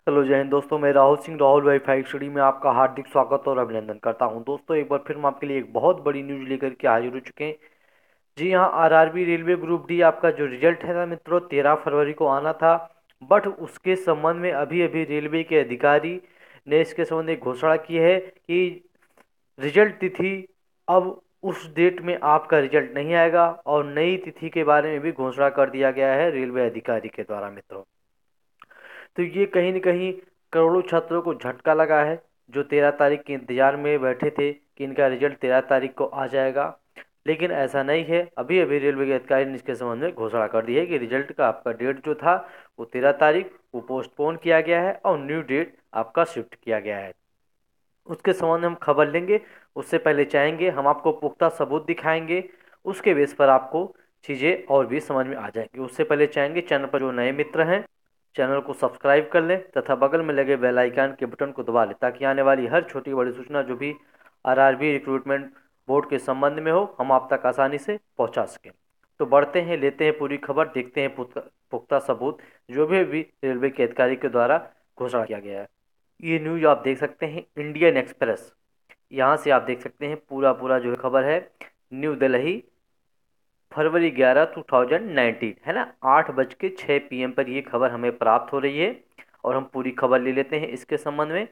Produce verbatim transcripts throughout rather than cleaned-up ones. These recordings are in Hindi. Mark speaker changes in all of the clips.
Speaker 1: हेलो जय हिंद दोस्तों, मैं राहुल सिंह राहुल वाईफाई स्टडी में आपका हार्दिक स्वागत और अभिनंदन करता हूं। दोस्तों एक बार फिर हम आपके लिए एक बहुत बड़ी न्यूज़ लेकर के हाजिर हो चुके हैं। जी हाँ, आरआरबी रेलवे ग्रुप डी आपका जो रिजल्ट है ना मित्रों, तेरह फरवरी को आना था। बट उसके संबंध में अभी अभी रेलवे के अधिकारी ने इसके संबंध में घोषणा की है कि रिजल्ट तिथि अब उस डेट में आपका रिजल्ट नहीं आएगा, और नई तिथि के बारे में भी घोषणा कर दिया गया है रेलवे अधिकारी के द्वारा मित्रों। तो ये कहीं न कहीं करोड़ों छात्रों को झटका लगा है, जो तेरह तारीख के इंतजार में बैठे थे कि इनका रिजल्ट तेरह तारीख को आ जाएगा। लेकिन ऐसा नहीं है। अभी अभी रेलवे के अधिकारी ने इसके संबंध में घोषणा कर दी है कि रिजल्ट का आपका डेट जो था वो तेरह तारीख वो पोस्टपोन किया गया है और न्यू डेट आपका शिफ्ट किया गया है। उसके संबंध में हम खबर लेंगे। उससे पहले चाहेंगे हम आपको पुख्ता सबूत दिखाएंगे, उसके बेस पर आपको चीज़ें और भी समझ में आ जाएंगी। उससे पहले चाहेंगे चैनल पर जो नए मित्र हैं चैनल को सब्सक्राइब कर लें तथा बगल में लगे बेल आइकन के बटन को दबा लें, ताकि आने वाली हर छोटी बड़ी सूचना जो भी आरआरबी रिक्रूटमेंट बोर्ड के संबंध में हो हम आप तक आसानी से पहुंचा सकें। तो बढ़ते हैं, लेते हैं पूरी खबर, देखते हैं पुख्ता पुख्ता सबूत जो भी अभी रेलवे के अधिकारी के द्वारा घोषणा किया गया है। ये न्यूज आप देख सकते हैं इंडियन एक्सप्रेस, यहाँ से आप देख सकते हैं पूरा पूरा जो है खबर है। न्यू दिल्ली फरवरी ग्यारह टू थाउजेंड नाइनटीन है ना, आठ बज के छः पी एम पर ये खबर हमें प्राप्त हो रही है। और हम पूरी खबर ले लेते हैं इसके संबंध में।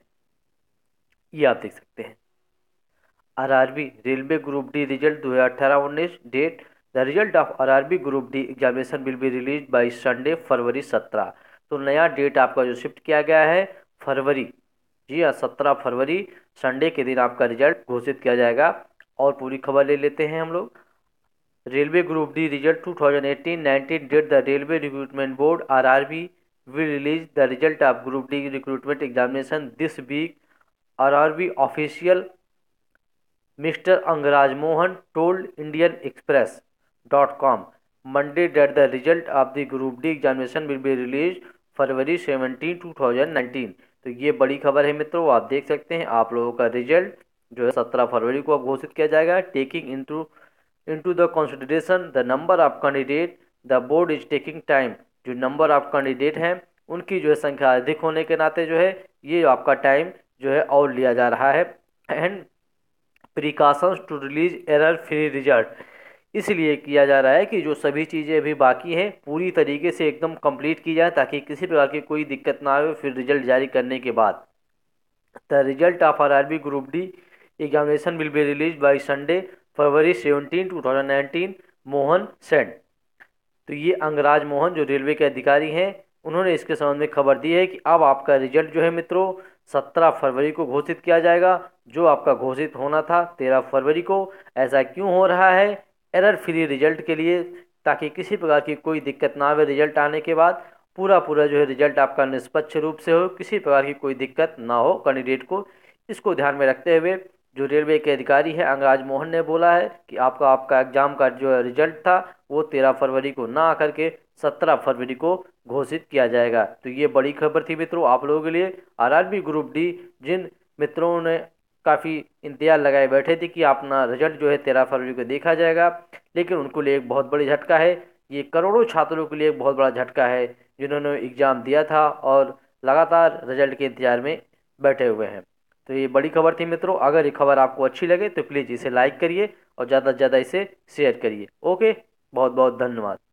Speaker 1: ये आप देख सकते हैं RRB railway group D result दो हज़ार अठारह उन्नीस date. The result of RRB group D examination will be release by Sunday February सत्रह। तो नया डेट आपका जो शिफ्ट किया गया है फरवरी, जी हाँ सत्रह फरवरी संडे के दिन आपका रिजल्ट घोषित किया जाएगा। और पूरी खबर ले लेते हैं हम लोग। Railway group D result twenty eighteen nineteen date the railway recruitment board RRB will release the result of group D recruitment examination this week. RRB official Mister Angaraj Mohan told Indian Express dot com Monday that the result of the group D examination will be released February seventeen two thousand nineteen. तो ये बड़ी खबर है मित्रों, आप देख सकते हैं आप लोगों का रिजल्ट जो है सत्रह फरवरी को घोषित किया जाएगा। Taking into into the consideration the number of candidate the board is taking time। जो नंबर ऑफ कैंडिडेट हैं उनकी जो है संख्या अधिक होने के नाते जो है ये आपका टाइम जो है और लिया जा रहा है। And precautions to release error free result, इसलिए किया जा रहा है कि जो सभी चीज़ें अभी बाकी हैं पूरी तरीके से एकदम कंप्लीट की जाए, ताकि किसी प्रकार की कोई दिक्कत ना आए फिर रिजल्ट जारी करने के बाद। The result of R R B group D examination will be release by Sunday February seventeen two thousand nineteen, मोहन सेंड। तो ये अंगराज मोहन जो रेलवे के अधिकारी हैं उन्होंने इसके संबंध में खबर दी है कि अब आपका रिजल्ट जो है मित्रों सत्रह फरवरी को घोषित किया जाएगा, जो आपका घोषित होना था तेरह फरवरी को। ऐसा क्यों हो रहा है? एरर फ्री रिजल्ट के लिए, ताकि किसी प्रकार की कोई दिक्कत ना आवे रिजल्ट आने के बाद। पूरा पूरा जो है रिजल्ट आपका निष्पक्ष रूप से हो, किसी प्रकार की कोई दिक्कत ना हो कैंडिडेट को। इसको ध्यान में रखते हुए जो रेलवे के अधिकारी है अंगराज मोहन ने बोला है कि आपका आपका एग्जाम का जो रिजल्ट था वो तेरह फरवरी को ना आकर के सत्रह फरवरी को घोषित किया जाएगा। तो ये बड़ी खबर थी मित्रों आप लोगों के लिए। आरआरबी ग्रुप डी जिन मित्रों ने काफ़ी इंतजार लगाए बैठे थे कि अपना रिजल्ट जो है तेरह फरवरी को देखा जाएगा, लेकिन उनको लिए एक बहुत बड़ी झटका है। ये करोड़ों छात्रों के लिए एक बहुत बड़ा झटका है जिन्होंने एग्ज़ाम दिया था और लगातार रिजल्ट के इंतजार में बैठे हुए हैं। तो ये बड़ी खबर थी मित्रों। अगर ये खबर आपको अच्छी लगे तो प्लीज़ इसे लाइक करिए और ज़्यादा से ज़्यादा इसे शेयर करिए। ओके, बहुत बहुत धन्यवाद।